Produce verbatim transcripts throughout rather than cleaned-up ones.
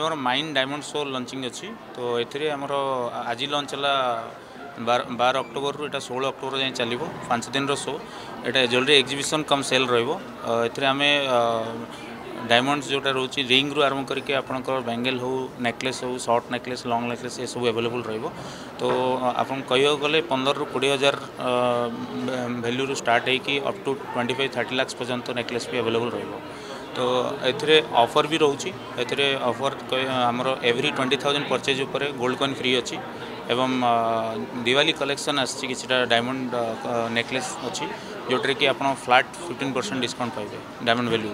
आमर mine diamond show launching अच्छी तो ये आमर आज लॉन्च है बार बार अक्टोबर रु एटा सोलह अक्टोबर जाए चलो पांच दिन शो एटा ज्वेलरी एग्जिबिशन कम सेल रमें डायमंड जोटा रोचे रिंग रु आरंभ करके आपंकर बैंगल हो नेकलेस हो शॉर्ट नेकलेस लॉन्ग नेकलेस ये सब अवेलेबल रहिबो। तो आप कह गले पंद्रह रु कोड़े हजार भैल्यू स्टार्ट होगी up to twenty five thirty lakhs पर्यंत नेकलेस भी अवेलेबल रहिबो। तो ए ऑफर भी रोचे ए ऑफर आमर एवरी ट्वेंटी थाउजेंड परचेज उपर गोल्ड कॉइन फ्री अच्छी एवं दिवाली कलेक्शन आसी किसी डायमंड नेकलेस अच्छी जोटे कि आप फ्लैट फिफ्टीन परसेंट डिस्काउंट पाइबे डायमंड वैल्यू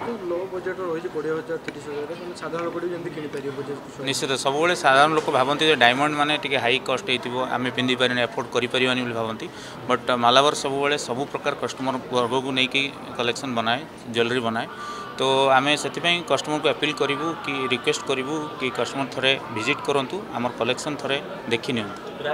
निश्चित सब साधारण लोक भावती डायमंड माने टिके हाई कस्ट हो आम पिंधि पारे एफोर्ड कर भावती बट मालाबार सब सब प्रकार कस्टमर वर्ग को लेकिन कलेक्शन बनाए ज्वेलरी बनाए। तो आम से कस्टमर को अपील करूँ कि रिक्वेस्ट करूँ कि कस्टमर थे विजिट करूँ आमर कलेक्शन थे देखी नि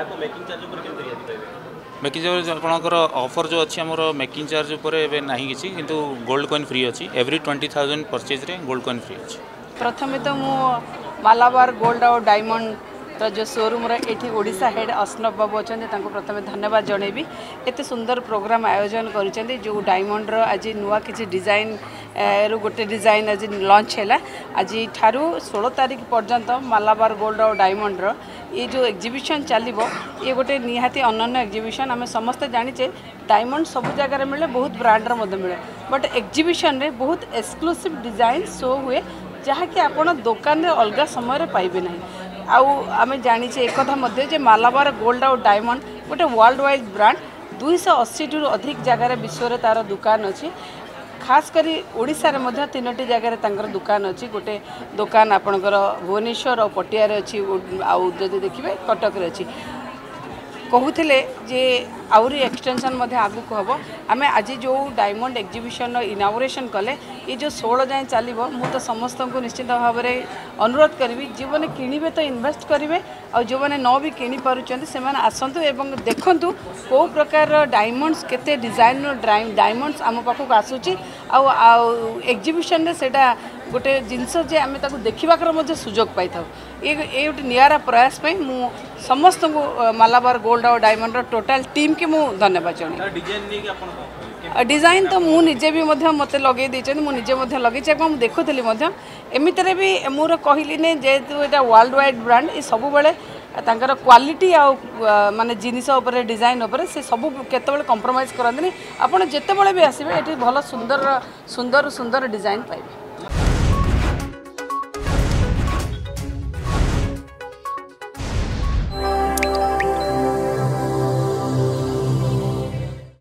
मेकिंग चार्ज आपंकर ऑफर जो अच्छी आमर मेकिंग चार्ज उपर ना कि किंतु गोल्ड कॉइन फ्री अच्छी एवरी ट्वेंटी थाउजेंड परचेज रे गोल्ड कॉइन फ्री अच्छी। प्रथम तो मु मालाबार गोल्ड और डायमंड तो जो शोरूम ये ओडिशा हेड अस्नव बाबू अच्छा प्रथम धन्यवाद जनइबी एत सुंदर प्रोग्राम आयोजन कर जो डायमंड आज नुआ किसी डिजाइन रु गोटे डिजाइन आज लॉन्च है आज ठारू सोलह तारीख पर्यंत मालाबार गोल्ड और डायमंड रो ये जो एग्जिबिशन चलो ये गोटे निहाती अनन्य एग्जिबिशन आम समस्ते जाचे डायमंड सब जगह मिले बहुत ब्रांडर मिले बट एग्जिबिशन रे बहुत एक्सक्लूसिव डिजाइन शो हुए जहाँकि आप दुकान रे अलग समय पाइबे ना। आउ आम जाचे एक कथा मालाबार गोल्ड और डायमंड गोटे वर्ल्ड वाइड ब्रांड दुईश अशी टू अधिक जगार विश्व में तार दुकान अच्छी खास करी ओडिशा रे मध्य तीनोटी जगार तांकर दुकान अच्छी गोटे दुकान आपणकर भुवनेश्वर और पटिया अच्छी आउ जदि देखिए कटक रे अच्छी कहूले जे आउरी एक्सटेंशन आगू हम आम आज जो डायमंड एग्जिबिशन इनागुरेशन कले ये जो षोल जाए चलो मु तो समस्त को निश्चित भाव में अनुरोध करी जो मैंने किणवे तो इन्वेस्ट करेंगे और जो मैंने न भी किनी पारुचंती से आसतु एवं देखु कौ प्रकार डायमंड्स केते डिजाइन डायमंड्स आम पाखक आसूची एग्जिबिशन से गोटे जिनस जे आम देखा सुजोग पाई था ये ये गोटे निरा प्रयास पे मु समस्त को मालाबार गोल्ड और डायमंड टोटाल टीम के मु धन्यवाद जन डिजाइन तो मु निजे भी मत लगे देते मुझे लगे देखुली एमती भी मोर कहली ने जेहेतु यहाँ वर्ल्ड वाइड ब्रांड ये सब बेले तांकर क्वालिटी आ माने जिनिस उपरे डिजाइन उपरे से सब केतबेले कंप्रोमाइज करंतनी आपण जेतेबेले भी आसीबे एठी भल सुंदर सुंदर सुंदर डिजाइन पाइबे।